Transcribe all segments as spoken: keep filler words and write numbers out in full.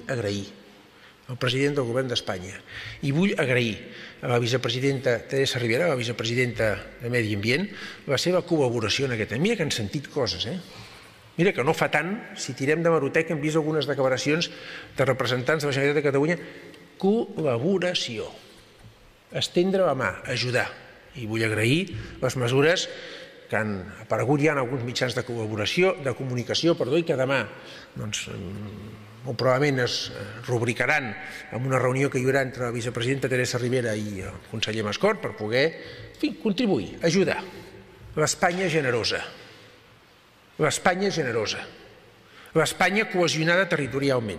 agrair al president del govern d'Espanya i vull agrair a la vicepresidenta Teresa Ribera, la vicepresidenta de Medi Ambient, la seva col·laboració en aquest tema. Mira que han sentit coses, eh? Mira que no fa tant, si tirem de hemeroteca, hem vist algunes declaracions de representants de la Generalitat de Catalunya. Col·laboració, estendre la mà, ajudar. I vull agrair les mesures que han aparegut ja en alguns mitjans de col·laboració, de comunicació, perdó, i que demà, doncs, molt probablement es rubricaran en una reunió que hi haurà entre la vicepresidenta Teresa Ribera i el conseller Mascort per poder, en fi, contribuir, ajudar. L'Espanya generosa, l'Espanya generosa, l'Espanya cohesionada territorialment.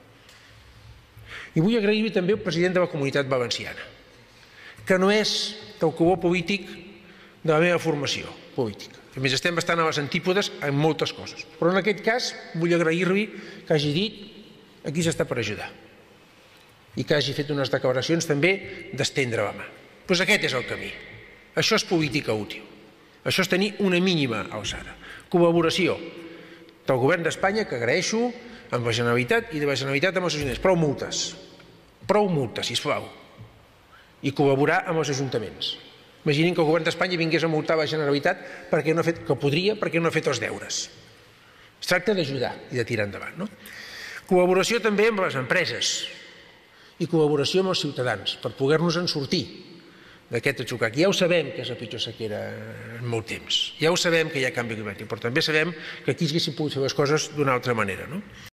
I vull agrair també al president de la Comunitat Valenciana, que no és del color polític de la meva formació política. A més, estem bastant a les antípodes en moltes coses. Però en aquest cas vull agrair-li que hagi dit aquí s'està per ajudar i que hagi fet unes declaracions també d'estendre la mà. Doncs aquest és el camí. Això és política útil. Això és tenir una mínima alçada. Col·laboració del govern d'Espanya, que agraeixo, amb la Generalitat i de la Generalitat amb els ajuntaments. Prou multes. Prou multes, sisplau. I col·laborar amb els ajuntaments. Imaginin que el govern d'Espanya vingués a multar la Generalitat perquè no ha fet, que podria perquè no ha fet els deures. Es tracta d'ajudar i de tirar endavant. No? Col·laboració també amb les empreses i col·laboració amb els ciutadans per poder-nos en sortir d'aquest atzucac. Ja ho sabem que és la pitjor sequera en molt temps. Ja ho sabem que hi ha canvi climàtic, però també sabem que aquí s'haguessin pogut fer les coses d'una altra manera. No?